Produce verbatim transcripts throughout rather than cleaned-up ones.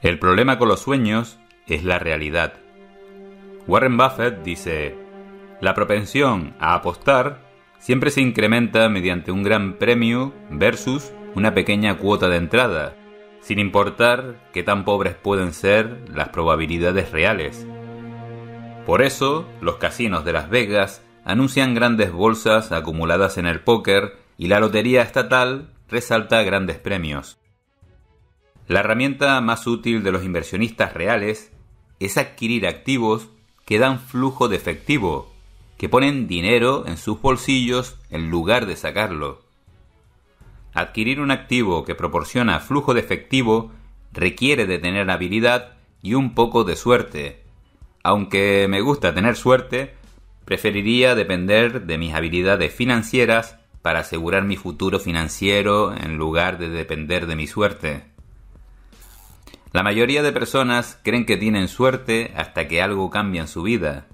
El problema con los sueños es la realidad. Warren Buffett dice: la propensión a apostar siempre se incrementa mediante un gran premio versus una pequeña cuota de entrada, sin importar qué tan pobres pueden ser las probabilidades reales. Por eso, los casinos de Las Vegas anuncian grandes bolsas acumuladas en el póker y la lotería estatal resalta grandes premios. La herramienta más útil de los inversionistas reales es adquirir activos que dan flujo de efectivo, que ponen dinero en sus bolsillos en lugar de sacarlo. Adquirir un activo que proporciona flujo de efectivo requiere de tener habilidad y un poco de suerte. Aunque me gusta tener suerte, preferiría depender de mis habilidades financieras para asegurar mi futuro financiero en lugar de depender de mi suerte. La mayoría de personas creen que tienen suerte hasta que algo cambia en su vida.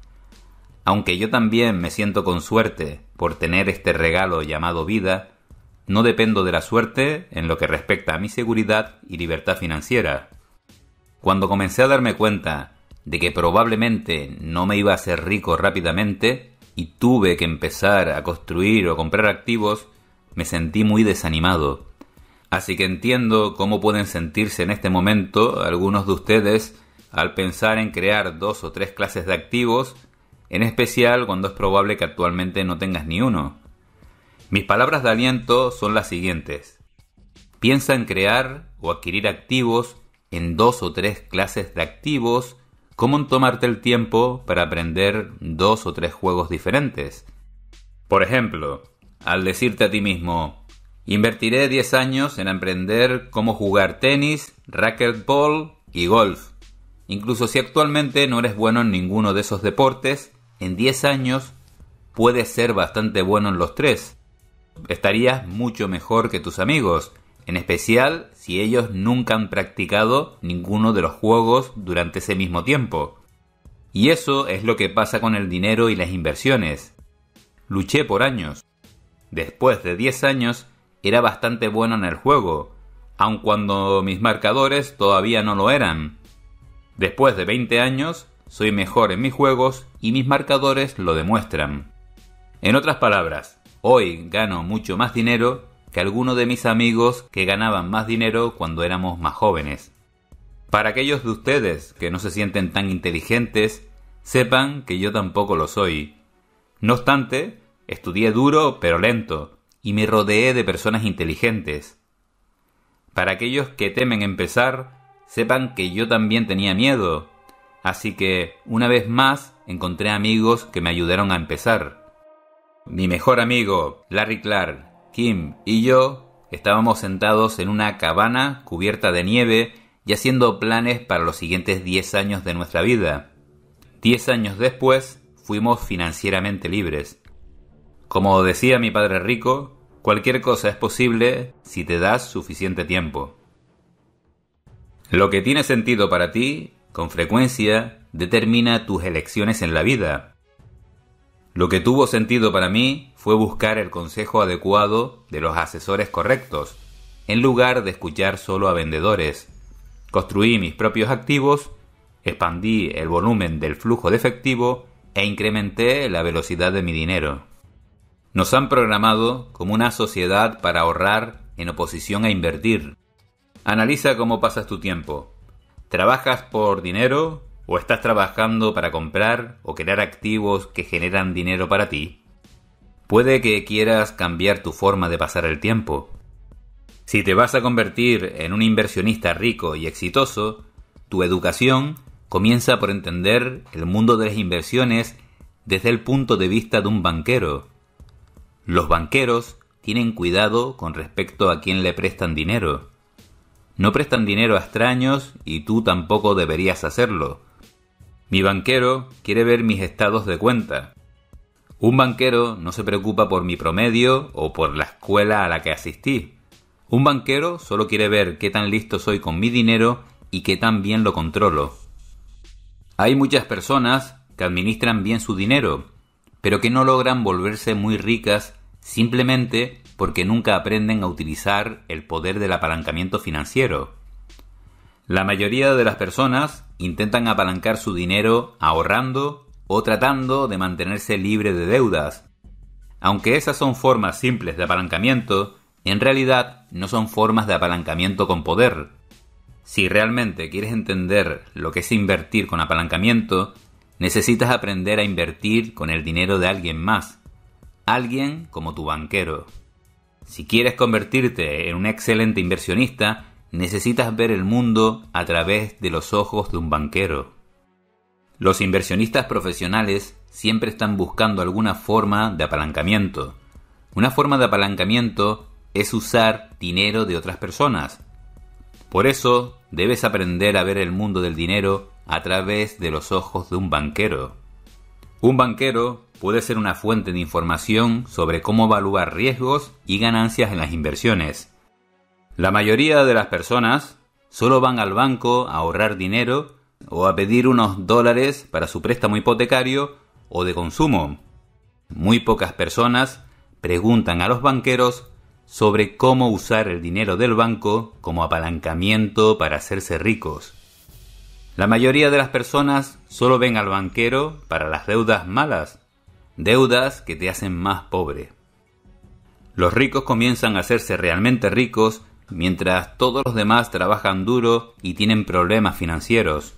Aunque yo también me siento con suerte por tener este regalo llamado vida, no dependo de la suerte en lo que respecta a mi seguridad y libertad financiera. Cuando comencé a darme cuenta de que probablemente no me iba a hacer rico rápidamente y tuve que empezar a construir o comprar activos, me sentí muy desanimado. Así que entiendo cómo pueden sentirse en este momento algunos de ustedes al pensar en crear dos o tres clases de activos, en especial cuando es probable que actualmente no tengas ni uno. Mis palabras de aliento son las siguientes: piensa en crear o adquirir activos en dos o tres clases de activos, como en tomarte el tiempo para aprender dos o tres juegos diferentes. Por ejemplo, al decirte a ti mismo: invertiré diez años en aprender cómo jugar tenis, racquetball y golf. Incluso si actualmente no eres bueno en ninguno de esos deportes, en diez años puedes ser bastante bueno en los tres. Estarías mucho mejor que tus amigos, en especial si ellos nunca han practicado ninguno de los juegos durante ese mismo tiempo. Y eso es lo que pasa con el dinero y las inversiones. Luché por años. Después de diez años, era bastante bueno en el juego, aun cuando mis marcadores todavía no lo eran. Después de veinte años, soy mejor en mis juegos y mis marcadores lo demuestran. En otras palabras, hoy gano mucho más dinero que algunos de mis amigos que ganaban más dinero cuando éramos más jóvenes. Para aquellos de ustedes que no se sienten tan inteligentes, sepan que yo tampoco lo soy. No obstante, estudié duro pero lento, y me rodeé de personas inteligentes. Para aquellos que temen empezar, sepan que yo también tenía miedo, así que, una vez más, encontré amigos que me ayudaron a empezar. Mi mejor amigo, Larry Clark, Kim y yo estábamos sentados en una cabana cubierta de nieve y haciendo planes para los siguientes diez años de nuestra vida. Diez años después, fuimos financieramente libres. Como decía mi padre rico, cualquier cosa es posible si te das suficiente tiempo. Lo que tiene sentido para ti, con frecuencia, determina tus elecciones en la vida. Lo que tuvo sentido para mí fue buscar el consejo adecuado de los asesores correctos, en lugar de escuchar solo a vendedores. Construí mis propios activos, expandí el volumen del flujo de efectivo e incrementé la velocidad de mi dinero. Nos han programado como una sociedad para ahorrar en oposición a invertir. Analiza cómo pasas tu tiempo. ¿Trabajas por dinero o estás trabajando para comprar o crear activos que generan dinero para ti? Puede que quieras cambiar tu forma de pasar el tiempo. Si te vas a convertir en un inversionista rico y exitoso, tu educación comienza por entender el mundo de las inversiones desde el punto de vista de un banquero. Los banqueros tienen cuidado con respecto a quién le prestan dinero. No prestan dinero a extraños y tú tampoco deberías hacerlo. Mi banquero quiere ver mis estados de cuenta. Un banquero no se preocupa por mi promedio o por la escuela a la que asistí. Un banquero solo quiere ver qué tan listo soy con mi dinero y qué tan bien lo controlo. Hay muchas personas que administran bien su dinero, pero que no logran volverse muy ricas simplemente porque nunca aprenden a utilizar el poder del apalancamiento financiero. La mayoría de las personas intentan apalancar su dinero ahorrando o tratando de mantenerse libre de deudas. Aunque esas son formas simples de apalancamiento, en realidad no son formas de apalancamiento con poder. Si realmente quieres entender lo que es invertir con apalancamiento, necesitas aprender a invertir con el dinero de alguien más, alguien como tu banquero. Si quieres convertirte en un excelente inversionista, necesitas ver el mundo a través de los ojos de un banquero. Los inversionistas profesionales siempre están buscando alguna forma de apalancamiento. Una forma de apalancamiento es usar dinero de otras personas. Por eso, debes aprender a ver el mundo del dinero a través de los ojos de un banquero. Un banquero puede ser una fuente de información sobre cómo evaluar riesgos y ganancias en las inversiones. La mayoría de las personas solo van al banco a ahorrar dinero o a pedir unos dólares para su préstamo hipotecario o de consumo. Muy pocas personas preguntan a los banqueros sobre cómo usar el dinero del banco como apalancamiento para hacerse ricos. La mayoría de las personas solo ven al banquero para las deudas malas, deudas que te hacen más pobre. Los ricos comienzan a hacerse realmente ricos mientras todos los demás trabajan duro y tienen problemas financieros.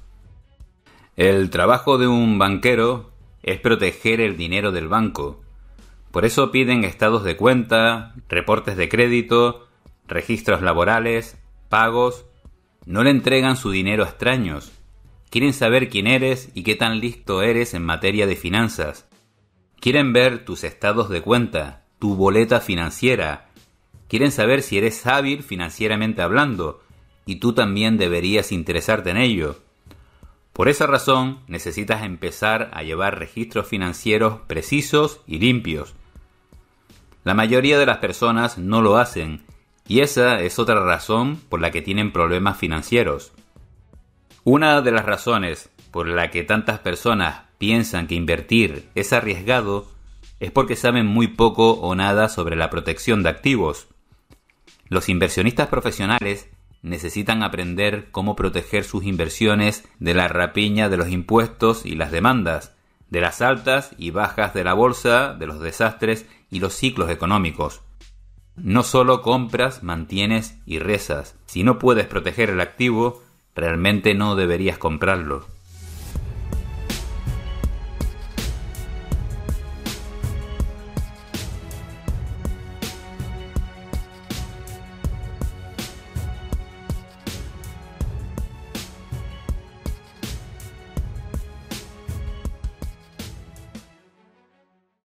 El trabajo de un banquero es proteger el dinero del banco. Por eso piden estados de cuenta, reportes de crédito, registros laborales, pagos. No le entregan su dinero a extraños. Quieren saber quién eres y qué tan listo eres en materia de finanzas. Quieren ver tus estados de cuenta, tu boleta financiera. Quieren saber si eres hábil financieramente hablando, y tú también deberías interesarte en ello. Por esa razón, necesitas empezar a llevar registros financieros precisos y limpios. La mayoría de las personas no lo hacen, y esa es otra razón por la que tienen problemas financieros. Una de las razones por la que tantas personas piensan que invertir es arriesgado es porque saben muy poco o nada sobre la protección de activos. Los inversionistas profesionales necesitan aprender cómo proteger sus inversiones de la rapiña de los impuestos y las demandas, de las altas y bajas de la bolsa, de los desastres y los ciclos económicos. No solo compras, mantienes y rezas. Si no puedes proteger el activo, realmente no deberías comprarlo.